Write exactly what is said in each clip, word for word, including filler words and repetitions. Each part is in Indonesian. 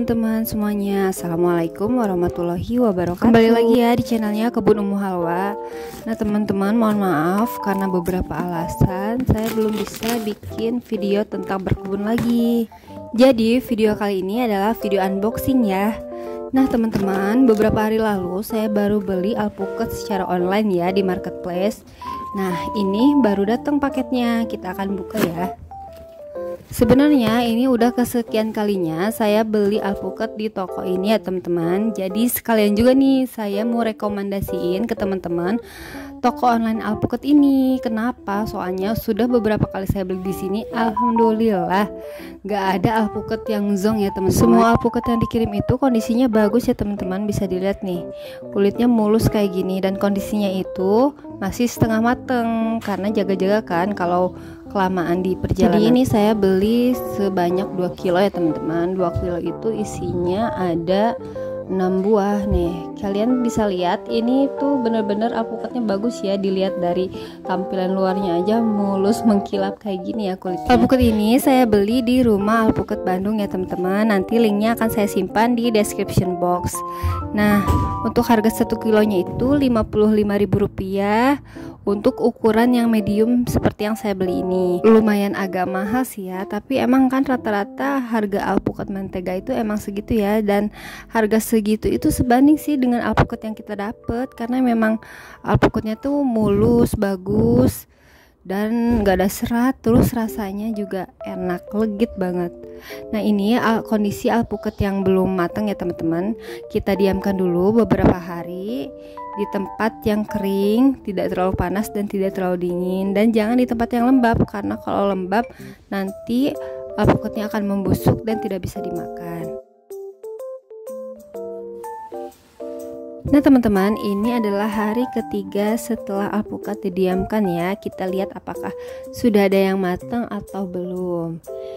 teman-teman semuanya, assalamualaikum warahmatullahi wabarakatuh. Kembali lagi ya di channelnya Kebun Ummu Halwa. Nah teman-teman, mohon maaf karena beberapa alasan saya belum bisa bikin video tentang berkebun lagi. Jadi video kali ini adalah video unboxing ya. Nah teman-teman, beberapa hari lalu saya baru beli alpukat secara online ya di marketplace. Nah ini baru datang paketnya, kita akan buka ya. Sebenarnya ini udah kesekian kalinya saya beli alpukat di toko ini ya teman-teman. Jadi sekalian juga nih saya mau rekomendasiin ke teman-teman toko online alpukat ini. Kenapa? Soalnya sudah beberapa kali saya beli di sini, alhamdulillah nggak ada alpukat yang zong ya teman-teman. Semua alpukat yang dikirim itu kondisinya bagus ya teman-teman, bisa dilihat nih kulitnya mulus kayak gini dan kondisinya itu masih setengah mateng karena jaga-jaga kan kalau kelamaan di perjalanan. Jadi ini saya beli sebanyak dua kilo ya teman-teman. dua kilo itu isinya ada enam buah nih. Kalian bisa lihat ini tuh bener-bener alpukatnya bagus ya, dilihat dari tampilan luarnya aja mulus mengkilap kayak gini ya kulitnya. Alpukat ini saya beli di rumah alpukat Bandung ya teman-teman. Nanti linknya akan saya simpan di description box. Nah untuk harga satu kilonya itu lima puluh lima ribu rupiah. Untuk ukuran yang medium seperti yang saya beli ini lumayan agak mahal sih ya, tapi emang kan rata-rata harga alpukat mentega itu emang segitu ya, dan harga segitu itu sebanding sih dengan alpukat yang kita dapet karena memang alpukatnya tuh mulus, bagus dan gak ada serat, terus rasanya juga enak, legit banget. Nah ini al kondisi alpukat yang belum matang ya teman-teman, kita diamkan dulu beberapa hari di tempat yang kering, tidak terlalu panas dan tidak terlalu dingin, dan jangan di tempat yang lembab karena kalau lembab nanti alpukatnya akan membusuk dan tidak bisa dimakan. Nah teman-teman, ini adalah hari ketiga setelah alpukat didiamkan ya. Kita lihat apakah sudah ada yang matang atau belum.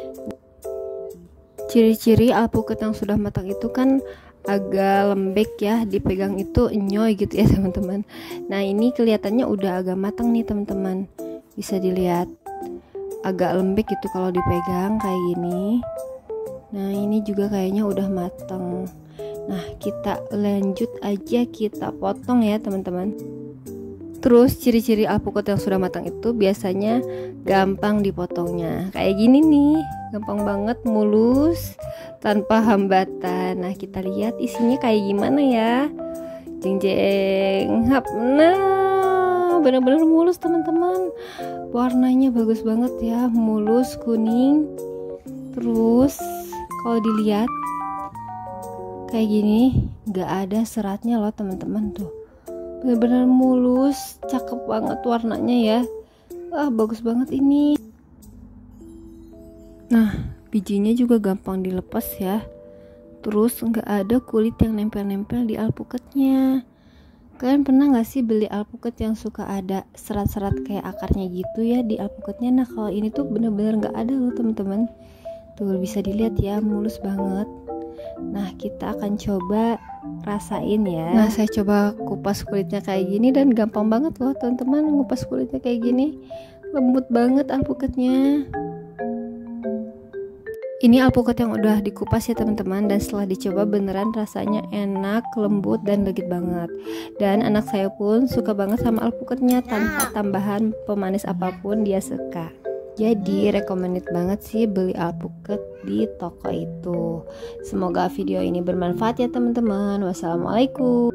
Ciri-ciri alpukat yang sudah matang itu kan agak lembek ya, dipegang itu enyoy gitu ya teman-teman. Nah ini kelihatannya udah agak matang nih teman-teman, bisa dilihat agak lembek gitu kalau dipegang kayak gini. Nah ini juga kayaknya udah matang. Nah kita lanjut aja, kita potong ya teman-teman. Terus ciri-ciri alpukat yang sudah matang itu biasanya gampang dipotongnya kayak gini nih, gampang banget, mulus tanpa hambatan. Nah kita lihat isinya kayak gimana ya, jeng jeng hap. Nah bener-bener mulus teman-teman, warnanya bagus banget ya, mulus kuning. Terus kalau dilihat kayak gini, nggak ada seratnya loh teman-teman, tuh bener-bener mulus, cakep banget warnanya ya. Wah bagus banget ini. Nah bijinya juga gampang dilepas ya, terus nggak ada kulit yang nempel-nempel di alpukatnya. Kalian pernah nggak sih beli alpukat yang suka ada serat-serat kayak akarnya gitu ya di alpukatnya? Nah kalau ini tuh bener-bener nggak ada loh teman-teman, tuh bisa dilihat ya, mulus banget. Nah kita akan coba rasain ya. Nah saya coba kupas kulitnya kayak gini dan gampang banget loh teman-teman ngupas kulitnya kayak gini, lembut banget alpukatnya. Ini alpukat yang udah dikupas ya teman-teman, dan setelah dicoba beneran rasanya enak, lembut dan legit banget. Dan anak saya pun suka banget sama alpukatnya, tanpa tambahan pemanis apapun dia suka. Jadi recommended banget sih beli alpukat di toko itu. Semoga video ini bermanfaat ya teman-teman. Wassalamualaikum.